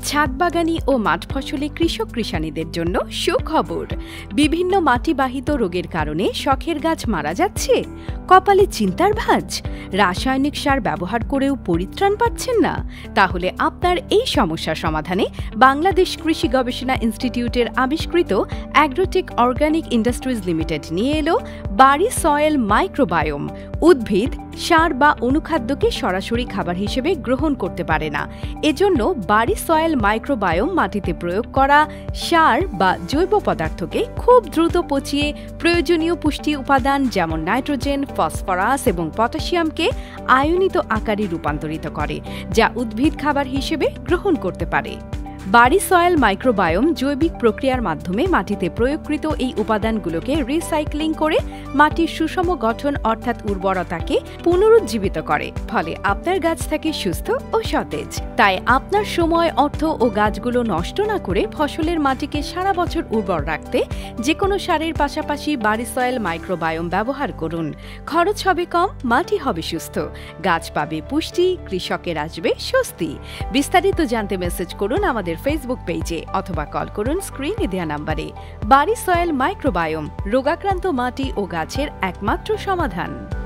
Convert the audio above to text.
ছাদবাগানি ও মাঠ ফসলে কৃষক কৃষানীদের জন্য সুখবর। বিভিন্ন মাটিবাহিত রোগের কারণে শখের গাছ মারা যাচ্ছে। কপালে চিন্তার ভাঁজ। রাসায়নিক সার ব্যবহার করেও পরিত্রাণ পাচ্ছেন না? তাহলে আপনার এই সমস্যার সমাধানে বাংলাদেশ কৃষি গবেষণা ইনস্টিটিউটের আবিষ্কৃত অ্যাগ্রোটেক অর্গানিক ইন্ডাস্ট্রিজ লিমিটেড নিয়ে এলো বাড়ি সয়েল মাইক্রোবায়োম। উদ্ভিদ সার বা অনুখাদ্যকে সরাসরি খাবার হিসেবে গ্রহণ করতে পারে না। এজন্য বাড়ি সয়েল মাইক্রোবায়োম মাটিতে প্রয়োগ করা সার বা জৈব পদার্থকে খুব দ্রুত পচিয়ে প্রয়োজনীয় পুষ্টি উপাদান যেমন নাইট্রোজেন, ফসফরাস এবং পটাশিয়ামকে আয়নিত আকারে রূপান্তরিত করে, যা উদ্ভিদ খাবার হিসেবে গ্রহণ করতে পারে। বাড়ি সয়েল মাইক্রোবায়োম জৈবিক প্রক্রিয়ার মাধ্যমে মাটিতে প্রয়োগকৃত এই উপাদানগুলোকে রিসাইক্লিং করে মাটির সুষম গঠন অর্থাৎ উর্বরতাকে পুনরুজ্জীবিত করে, ফলে আপনার গাছ থাকে সুস্থ ও সতেজ। তাই আপনার সময়, অর্থ ও গাছগুলো নষ্ট না করে ফসলের মাটিকে সারা বছর উর্বর রাখতে যে কোনো সারের পাশাপাশি বাড়ি সয়েল মাইক্রোবায়োম ব্যবহার করুন। খরচ হবে কম, মাটি হবে সুস্থ, গাছ পাবে পুষ্টি, কৃষকের আসবে স্বস্তি। বিস্তারিত জানতে মেসেজ করুন আমাদের ফেসবুক পেজে অথবা কল করুন স্ক্রিনে দেওয়া নাম্বারে। বাড়ি সয়েল মাইক্রোবায়োম রোগাক্রান্ত মাটি ও গাছের একমাত্র সমাধান।